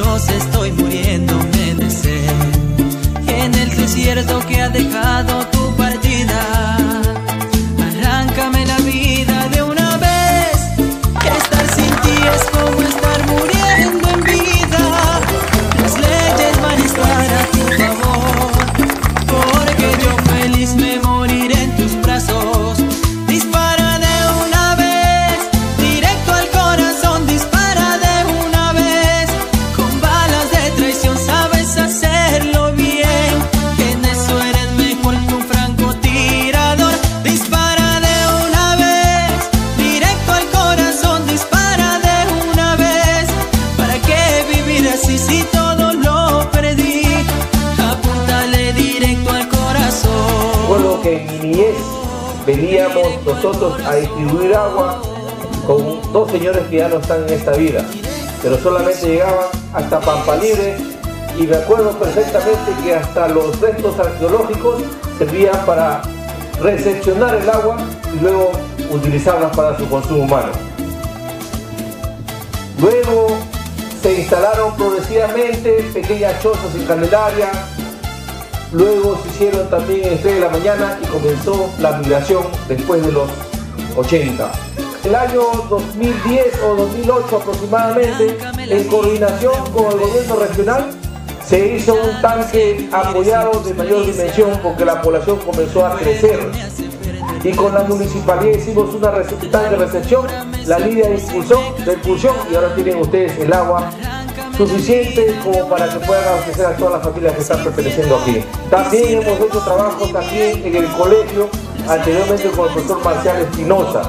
Dios estoy muriéndome de sed. En el desierto que ha dejado tu partida, arráncame la vida de una vez. Estar sin ti es como estar muriendo en vida. Las leyes van a estar a tu favor, porque yo feliz me moriré en tus brazos. Dispara de una vez, directo al corazón, dispara de una vez. Con balas de traición sabes hacerlo bien, en eso eres mejor que un francotirador. Dispara de una vez, directo al corazón, dispara de una vez. ¿Para qué vivir así si todo lo perdí? Apúntale directo al corazón. Recuerdo que en mi niñez veníamos nosotros a distribuir agua con dos señores que ya no están en esta vida, pero solamente llegaban hasta Pampa Libre, y me acuerdo perfectamente que hasta los restos arqueológicos servían para recepcionar el agua y luego utilizarlas para su consumo humano. Luego se instalaron progresivamente pequeñas chozas en Candelaria. Luego se hicieron también en Estrella de la Mañana y comenzó la migración después de los 80. El año 2010 o 2008 aproximadamente, en coordinación con el gobierno regional, se hizo un tanque apoyado de mayor dimensión porque la población comenzó a crecer. Y con la municipalidad hicimos un tanque de recepción, la línea de impulsión, y ahora tienen ustedes el agua suficiente como para que puedan abastecer a todas las familias que están perteneciendo aquí. También hemos hecho trabajos aquí en el colegio, anteriormente con el profesor Marcial Espinosa.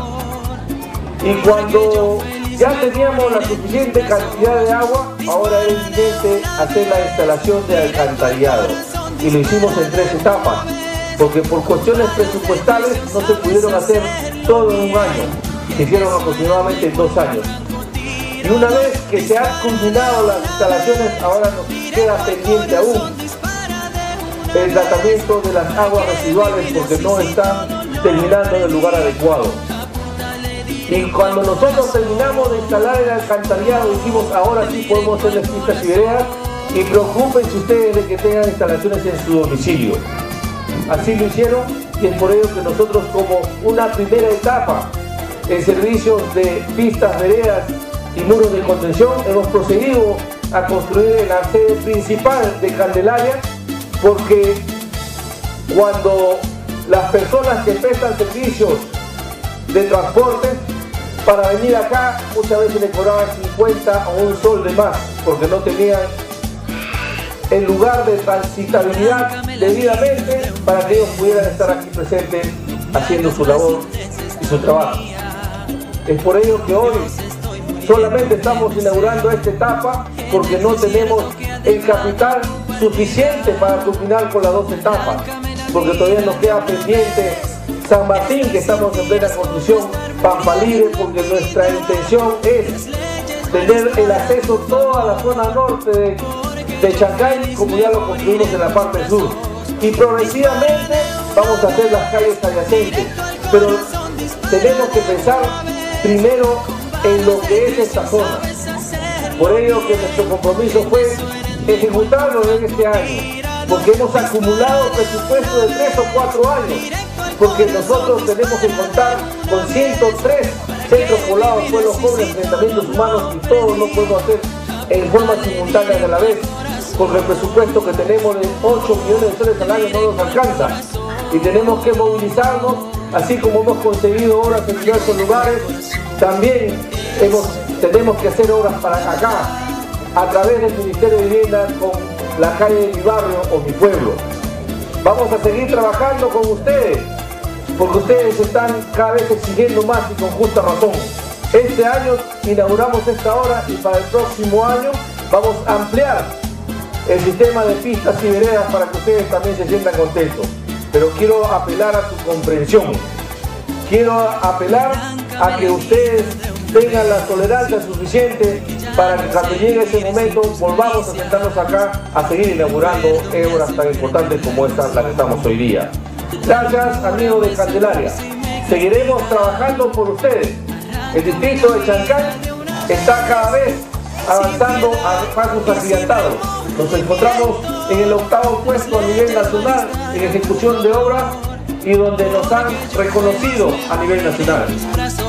Y cuando ya teníamos la suficiente cantidad de agua, ahora es evidente hacer la instalación de alcantarillado. Y lo hicimos en 3 etapas, porque por cuestiones presupuestales no se pudieron hacer todo en un año, se hicieron aproximadamente en 2 años. Y una vez que se han culminado las instalaciones, ahora nos queda pendiente aún el tratamiento de las aguas residuales, porque no están terminando en el lugar adecuado. Y cuando nosotros terminamos de instalar el alcantarillado, dijimos, ahora sí podemos hacer las pistas y veredas, y preocúpense ustedes de que tengan instalaciones en su domicilio. Así lo hicieron, y es por ello que nosotros, como una primera etapa en servicios de pistas, veredas y muros de contención, hemos procedido a construir la sede principal de Candelaria, porque cuando las personas que prestan servicios de transporte para venir acá muchas veces le cobraban 50 o un sol de más, porque no tenían el lugar de transitabilidad debidamente para que ellos pudieran estar aquí presentes haciendo su labor y su trabajo. Es por ello que hoy solamente estamos inaugurando esta etapa, porque no tenemos el capital suficiente para culminar con las 2 etapas, porque todavía nos queda pendiente San Martín, que estamos en plena construcción, Pampa Libre, porque nuestra intención es tener el acceso toda la zona norte de Chancay, como ya lo construimos en la parte sur, y progresivamente vamos a hacer las calles adyacentes, pero tenemos que pensar primero en lo que es esta zona. Por ello que nuestro compromiso fue ejecutarlo en este año, porque hemos acumulado presupuesto de 3 o 4 años, porque nosotros tenemos que contar con 103 centros poblados, pueblos jóvenes, enfrentamientos humanos, y todos no podemos hacer en forma simultánea a la vez, porque el presupuesto que tenemos de 8 millones de soles al año no nos alcanza, y tenemos que movilizarnos, así como hemos conseguido obras en diversos lugares. También tenemos que hacer obras para acá, a través del Ministerio de Vivienda, con la calle de mi barrio o mi pueblo. Vamos a seguir trabajando con ustedes, porque ustedes están cada vez exigiendo más, y con justa razón. Este año inauguramos esta obra, y para el próximo año vamos a ampliar el sistema de pistas y veredas para que ustedes también se sientan contentos. Pero quiero apelar a su comprensión, quiero apelar a que ustedes tengan la tolerancia suficiente para que cuando llegue ese momento volvamos a sentarnos acá a seguir inaugurando obras tan importantes como esta, la que estamos hoy día. Gracias, amigos de Candelaria. Seguiremos trabajando por ustedes. El distrito de Chancay está cada vez avanzando a pasos agigantados. Nos encontramos en el 8º puesto a nivel nacional en ejecución de obras y donde nos han reconocido a nivel nacional.